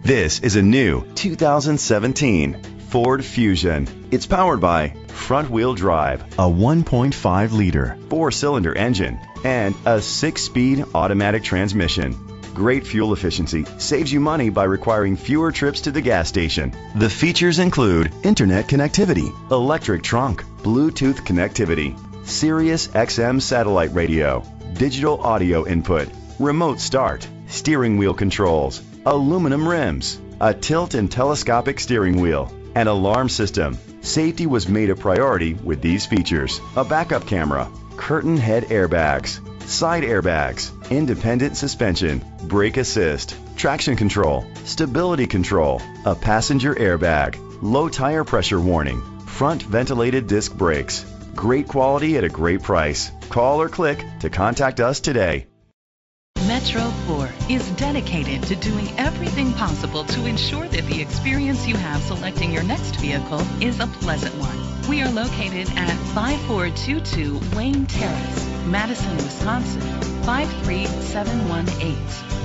This is a new 2017 Ford Fusion. It's powered by front-wheel drive, a 1.5-liter four-cylinder engine, and a 6-speed automatic transmission. Great fuel efficiency saves you money by requiring fewer trips to the gas station. The features include internet connectivity, electric trunk, Bluetooth connectivity, Sirius XM satellite radio, digital audio input, remote start, steering wheel controls, aluminum rims, a tilt and telescopic steering wheel, an alarm system. Safety was made a priority with these features: a backup camera, curtain head airbags, side airbags, independent suspension, brake assist, traction control, stability control, a passenger airbag, low tire pressure warning, front ventilated disc brakes. Great quality at a great price. Call or click to contact us today. Metro Ford is dedicated to doing everything possible to ensure that the experience you have selecting your next vehicle is a pleasant one. We are located at 5422 Wayne Terrace, Madison, Wisconsin, 53718.